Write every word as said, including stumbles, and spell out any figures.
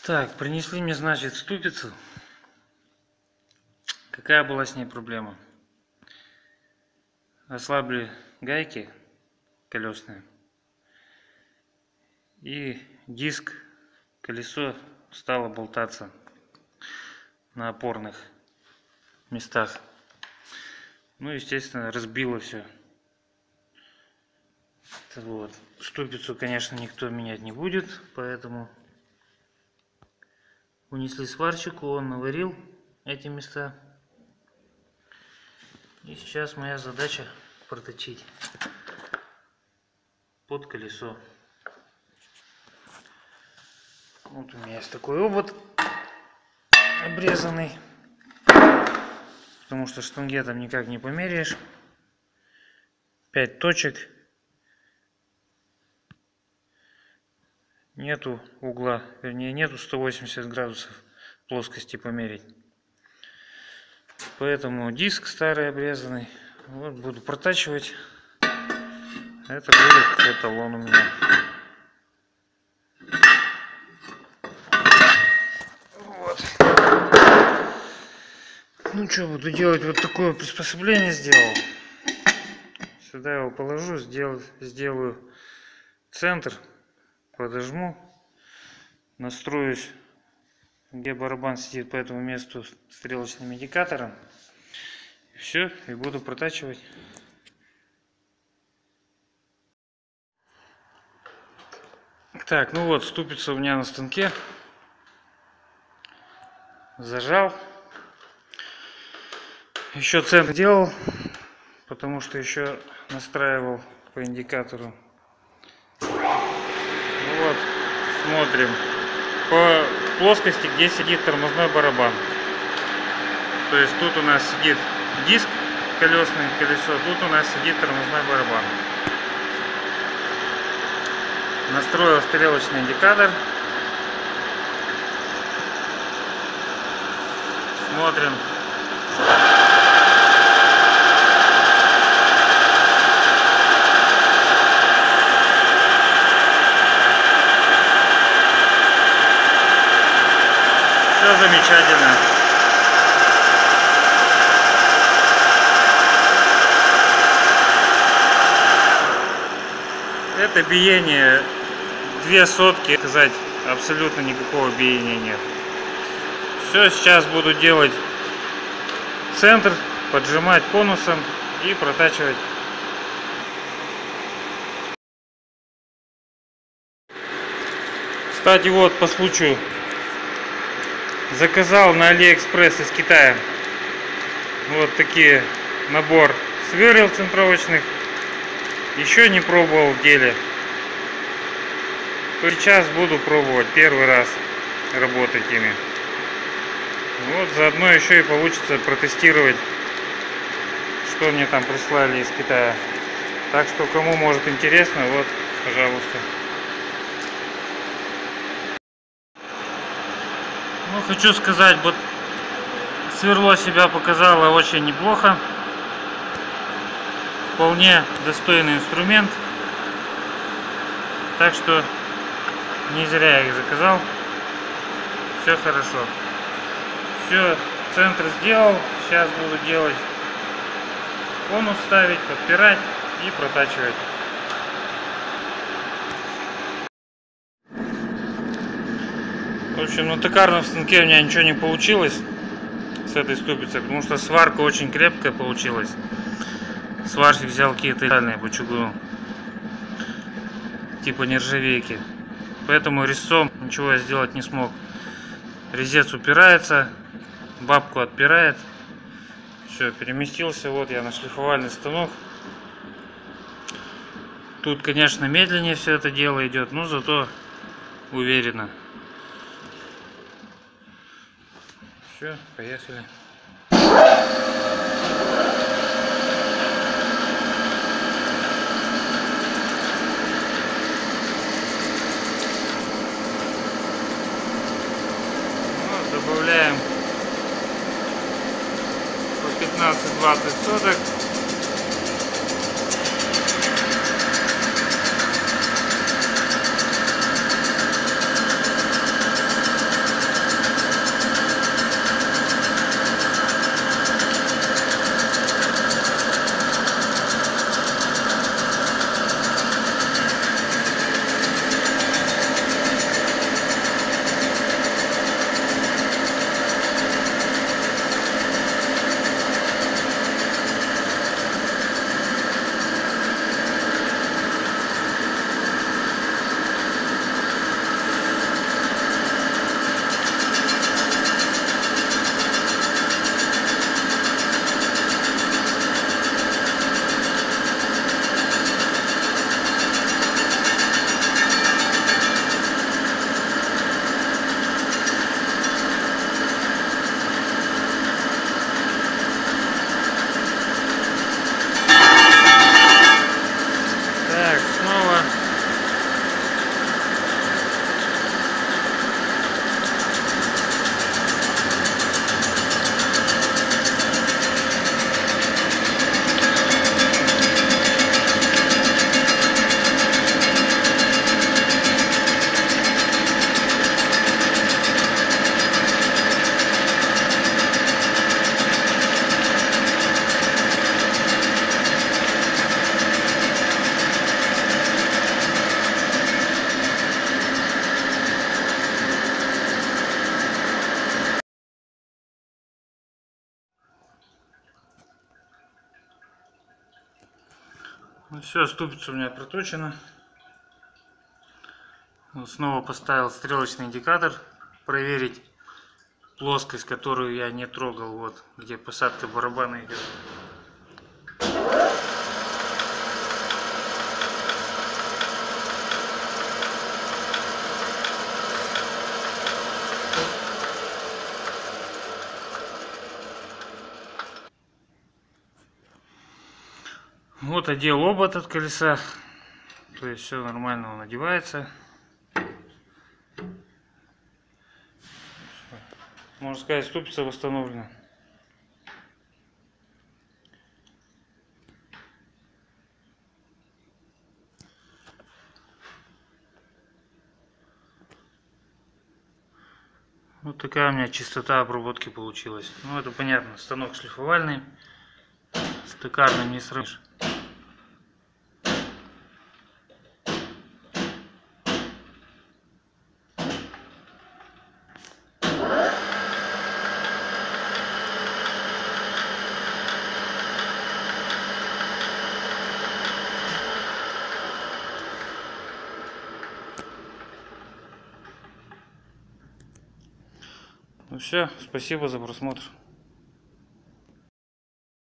Так, принесли мне, значит, ступицу. Какая была с ней проблема? Ослабли гайки колесные, и диск, колесо стало болтаться на опорных местах. Ну, естественно, разбило все. Вот. Ступицу, конечно, никто менять не будет, поэтому унесли сварщику, он наварил эти места. И сейчас моя задача проточить под колесо. Вот у меня есть такой обод обрезанный, потому что штангетом никак не померяешь. пять точек. Нету угла, вернее нету сто восемьдесят градусов плоскости померить. Поэтому диск старый обрезанный. Вот буду протачивать. Это будет эталон у меня. Вот. Ну что, буду делать вот такое приспособление сделал. Сюда его положу, сделаю, сделаю центр, подожму, настроюсь, где барабан сидит, по этому месту стрелочным индикатором. Все, и буду протачивать. Так, ну вот, ступица у меня на станке. Зажал. Еще центр делал, потому что еще настраивал по индикатору. Ну вот, смотрим по плоскости, где сидит тормозной барабан. То есть тут у нас сидит диск колесный, колесо, тут у нас сидит тормозной барабан. Настроил стрелочный индикатор. Смотрим. Все замечательно. Это биение две сотки, сказать, абсолютно никакого биения нет. Все, сейчас буду делать центр, поджимать конусом и протачивать. Кстати, вот по случаю заказал на Алиэкспресс из Китая вот такие набор сверл центровочных. Еще не пробовал в деле. Сейчас буду пробовать первый раз работать ими. Вот заодно еще и получится протестировать, что мне там прислали из Китая. Так что кому может интересно, вот, пожалуйста. Ну, хочу сказать, вот сверло себя показало очень неплохо. Вполне достойный инструмент. Так что не зря я их заказал. Все хорошо. Все, центр сделал. Сейчас буду делать конус, ставить, подпирать и протачивать. В общем, на токарном станке у меня ничего не получилось с этой ступицей, потому что сварка очень крепкая получилась. Сварщик взял какие-то реальные по чугуну, типа нержавейки. Поэтому резцом ничего я сделать не смог. Резец упирается, бабку отпирает. Все, переместился. Вот я на шлифовальный станок. Тут, конечно, медленнее все это дело идет, но зато уверенно. Все, поехали. Добавляем по пятнадцать-двадцать соток. Ну все, ступица у меня проточена. Вот снова поставил стрелочный индикатор, проверить плоскость, которую я не трогал, вот где посадка барабана идет. Вот одел обод от колеса, то есть все нормально, он одевается. Можно сказать, ступица восстановлена. Вот такая у меня чистота обработки получилась. Ну это понятно, станок шлифовальный, с токарным не сравнишь. Ну все, спасибо за просмотр.